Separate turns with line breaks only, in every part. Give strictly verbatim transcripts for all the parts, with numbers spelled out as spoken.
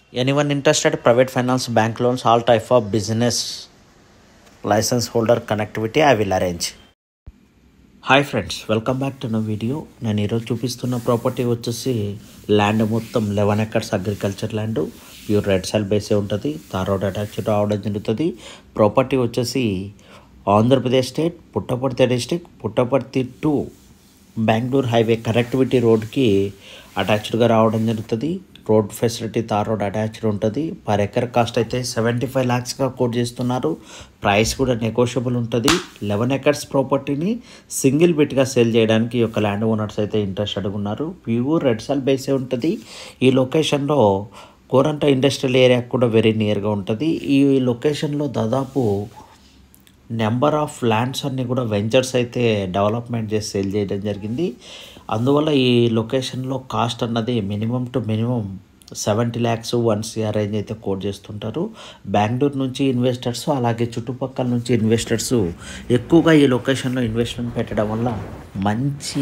Anyone interested? Private finance, bank loans, all type of business license holder connectivity I will arrange. Hi friends, welcome back to నా video. నేను ఈరోజు చూపిస్తున్న property వచ్చేసి land మొత్తం eleven acres agriculture land, pure red soil బేసే ఉంటుంది. Tar road attach రావడం జరుగుతుంది. ప్రాపర్టీ వచ్చేసి Andhra Pradesh state Puttaparthi district, Puttaparthi to Bengaluru highway connectivity రోడ్కి అటాచ్డ్గా రావడం జరుగుతుంది. Road facility tar road attached ఉంటుంది. పర్ ఎకర్ కాస్ట్ అయితే సెవెంటీ ఫైవ్ ల్యాక్స్గా కోట్ చేస్తున్నారు. ప్రైస్ కూడా నెగోషియబుల్ ఉంటుంది. లెవెన్ ఎకర్స్ ప్రాపర్టీని సింగిల్ బిట్గా సేల్ చేయడానికి ఈ యొక్క ల్యాండ్ ఓనర్స్ అయితే ఇంట్రెస్టెడ్గా ఉన్నారు. ప్యూర్ రెడ్ సాయిల్ బేసే ఉంటుంది. ఈ లొకేషన్లో గోరంట్ల ఇండస్ట్రియల్ ఏరియా కూడా వెరీ నియర్గా ఉంటుంది. ఈ లొకేషన్లో దాదాపు నెంబర్ ఆఫ్ ల్యాండ్స్ అన్నీ కూడా వెంచర్స్ అయితే డెవలప్మెంట్ చేసి సేల్ చేయడం జరిగింది. అందువల్ల ఈ లొకేషన్లో కాస్ట్ అన్నది minimum to minimum seventy lakhs one CR range అయితే కోట్ చేస్తుంటారు. బెంగళూరు నుంచి ఇన్వెస్టర్స్ అలాగే చుట్టుపక్కల నుంచి ఇన్వెస్టర్స్ ఎక్కువగా ఈ లొకేషన్లో ఇన్వెస్ట్మెంట్ పెట్టడం వల్ల మంచి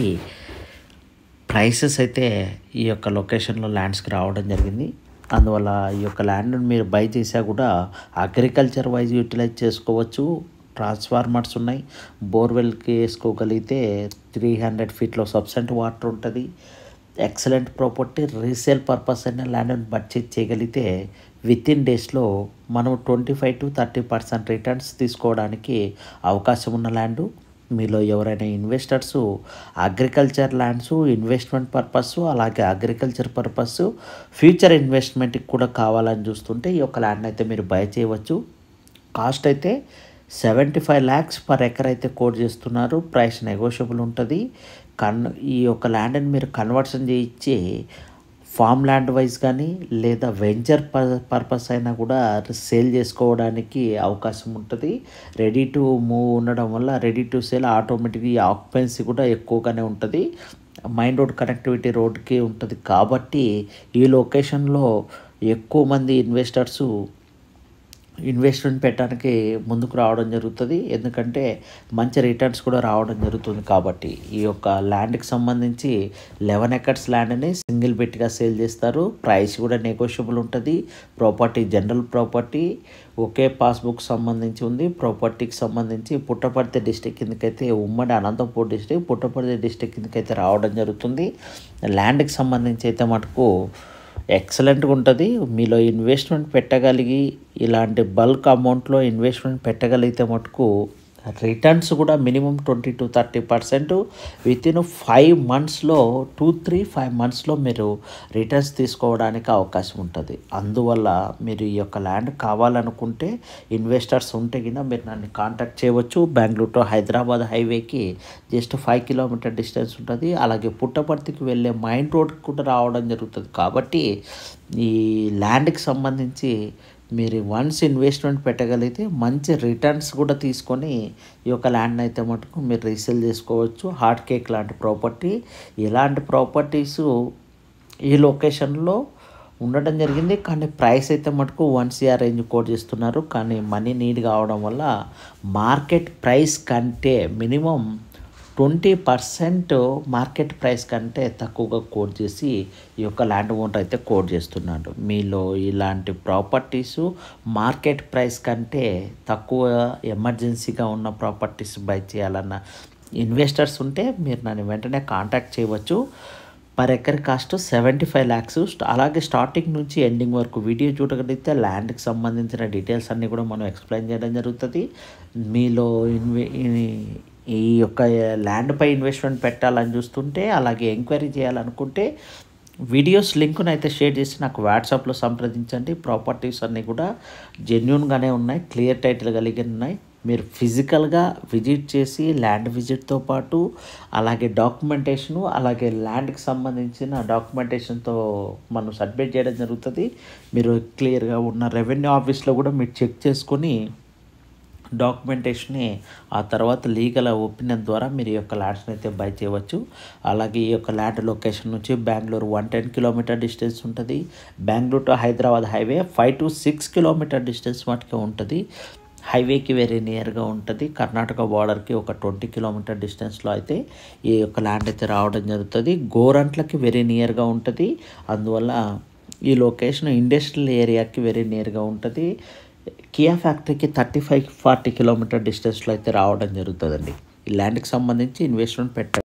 ప్రైసెస్ అయితే ఈ యొక్క లొకేషన్లో ల్యాండ్స్కి రావడం జరిగింది. అందువల్ల ఈ యొక్క ల్యాండ్ మీరు బై చేసా కూడా అగ్రికల్చర్ వైజ్ యూటిలైజ్ చేసుకోవచ్చు. ట్రాన్స్ఫార్మర్స్ ఉన్నాయి. బోర్వెల్కి వేసుకోగలిగితే త్రీ హండ్రెడ్ ఫీట్లో సబ్సెంట్ వాటర్ ఉంటుంది. Excellent property. రీసేల్ పర్పస్ అయిన ల్యాండ్ని పర్చేజ్ చేయగలిగితే విత్ ఇన్ డేస్లో మనం twenty five to thirty percent returns తీసుకోవడానికి అవకాశం ఉన్న ల్యాండు. మీలో ఎవరైనా investors agriculture lands investment purpose అలాగే అగ్రికల్చర్ పర్పస్ ఫ్యూచర్ ఇన్వెస్ట్మెంట్కి కూడా కావాలని చూస్తుంటే ఈ యొక్క ల్యాండ్ అయితే మీరు బై చేయవచ్చు. కాస్ట్ అయితే seventy five lakhs per acre అయితే కోట్ చేస్తున్నారు. ప్రైస్ నెగోషియబుల్ ఉంటుంది. కన్ ఈ యొక్క ల్యాండ్ని మీరు కన్వర్షన్ చేయించి ఫామ్ ల్యాండ్ వైజ్ కానీ లేదా వెంచర్ పర్పస్ అయినా కూడా సేల్ చేసుకోవడానికి అవకాశం ఉంటుంది. రెడీ టు మూవ్ ఉండడం వల్ల రెడీ టు సేల్ ఆటోమేటిక్గా ఈ ఆక్యుపెన్సీ కూడా ఎక్కువగానే ఉంటుంది. మైన్ రోడ్ కనెక్టివిటీ రోడ్కి ఉంటుంది కాబట్టి ఈ లొకేషన్లో ఎక్కువ మంది ఇన్వెస్టర్సు ఇన్వెస్ట్మెంట్ పెట్టడానికి ముందుకు రావడం జరుగుతుంది. ఎందుకంటే మంచి రిటర్న్స్ కూడా రావడం జరుగుతుంది. కాబట్టి ఈ యొక్క ల్యాండ్కి సంబంధించి లెవెన్ ఎకర్స్ ల్యాండ్ని సింగిల్ బిట్గా సేల్ చేస్తారు. ప్రైస్ కూడా నెగోషియబుల్ ఉంటుంది. ప్రాపర్టీ జనరల్ ప్రాపర్టీ ఒకే పాస్బుక్ సంబంధించి ఉంది. ప్రాపర్టీకి సంబంధించి పుట్టపర్తి డిస్టిక్ కిందకైతే ఉమ్మడి అనంతపూర్ డిస్టిక్ పుట్టపర్తి డిస్టిక్ కిందకైతే రావడం జరుగుతుంది. ల్యాండ్కి సంబంధించి అయితే మటుకు ఎక్సలెంట్గా ఉంటుంది. మీలో ఇన్వెస్ట్మెంట్ పెట్టగలిగి ఇలాంటి బల్క్ అమౌంట్లో ఇన్వెస్ట్మెంట్ పెట్టగలిగితే మటుకు రిటర్న్స్ కూడా minimum twenty to thirty percent within five మంత్స్లో టూ త్రీ ఫైవ్ మంత్స్లో మీరు రిటర్న్స్ తీసుకోవడానికి అవకాశం ఉంటుంది. అందువల్ల మీరు ఈ యొక్క ల్యాండ్ కావాలనుకుంటే ఇన్వెస్టర్స్ ఉంటే కింద మీరు నన్ను కాంటాక్ట్ చేయవచ్చు. బెంగళూరు టు హైదరాబాద్ హైవేకి జస్ట్ ఫైవ్ కిలోమీటర్ డిస్టెన్స్ ఉంటుంది. అలాగే పుట్టపర్తికి వెళ్ళే మైన్ రోడ్కి కూడా రావడం జరుగుతుంది. కాబట్టి ఈ ల్యాండ్కి సంబంధించి మీరు వన్స్ ఇన్వెస్ట్మెంట్ పెట్టగలిగితే మంచి రిటర్న్స్ కూడా తీసుకొని ఈ యొక్క ల్యాండ్ అయితే మటుకు మీరు రీసేల్ చేసుకోవచ్చు. హాట్ కేక్ లాంటి ప్రాపర్టీ. ఇలాంటి ప్రాపర్టీస్ ఈ లొకేషన్లో ఉండడం జరిగింది. కానీ ప్రైస్ అయితే మటుకు వన్ సిఆర్ రేంజ్ కోట్ చేస్తున్నారు. కానీ మనీ నీడ్ కావడం వల్ల మార్కెట్ ప్రైస్ కంటే minimum twenty percent market price కంటే తక్కువగా కోట్ చేసి ఈ యొక్క ల్యాండ్ ఓనర్ అయితే కోట్ చేస్తున్నాడు. మీలో ఇలాంటి ప్రాపర్టీస్ మార్కెట్ ప్రైస్ కంటే తక్కువ ఎమర్జెన్సీగా ఉన్న ప్రాపర్టీస్ బై చేయాలన్న ఇన్వెస్టర్స్ ఉంటే మీరు నన్ను వెంటనే కాంటాక్ట్ చేయవచ్చు. Per acre cost seventy five lakhs. అలాగే స్టార్టింగ్ నుంచి ఎండింగ్ వరకు వీడియో చూడగలిగితే ల్యాండ్కి సంబంధించిన డీటెయిల్స్ అన్నీ కూడా మనం ఎక్స్ప్లెయిన్ చేయడం జరుగుతుంది. మీలో ఇన్వె ఈ యొక్క ల్యాండ్పై ఇన్వెస్ట్మెంట్ పెట్టాలని చూస్తుంటే అలాగే ఎంక్వైరీ చేయాలనుకుంటే వీడియోస్ లింక్ను అయితే షేర్ చేసి నాకు వాట్సాప్లో సంప్రదించండి. ప్రాపర్టీస్ అన్నీ కూడా జెన్యూన్గానే ఉన్నాయి. క్లియర్ టైటిల్ కలిగి ఉన్నాయి. మీరు ఫిజికల్గా విజిట్ చేసి ల్యాండ్ విజిట్తో పాటు అలాగే డాక్యుమెంటేషను అలాగే ల్యాండ్కి సంబంధించిన డాక్యుమెంటేషన్తో మనం సబ్మిట్ చేయడం జరుగుతుంది. మీరు క్లియర్గా ఉన్న రెవెన్యూ ఆఫీస్లో కూడా మీరు చెక్ చేసుకొని డాక్యుమెంటేషన్ని ఆ తర్వాత లీగల్ ఒపీనియన్ ద్వారా మీరు ఈ యొక్క ల్యాండ్స్ని అయితే బై చేయవచ్చు. అలాగే ఈ యొక్క ల్యాండ్ లొకేషన్ నుంచి Bengaluru one ten kilometre distance ఉంటుంది. Bengaluru to Hyderabad highway five to six kilometre distance మటుకే ఉంటుంది. హైవేకి వెరీ నియర్గా ఉంటుంది. కర్ణాటక బార్డర్కి ఒక ట్వంటీ కిలోమీటర్ డిస్టెన్స్లో అయితే ఈ యొక్క ల్యాండ్ అయితే రావడం జరుగుతుంది. గోరంట్లకి వెరీ నియర్గా ఉంటుంది. అందువల్ల ఈ లొకేషన్ ఇండస్ట్రియల్ ఏరియాకి వెరీ నియర్గా ఉంటుంది. కియా ఫ్యాక్టరీకి థర్టీ ఫైవ్ ఫార్టీ కిలోమీటర్ డిస్టెన్స్లో అయితే రావడం జరుగుతుందండి. ఈ ల్యాండ్కి సంబంధించి ఇన్వెస్ట్మెంట్ పెట్ట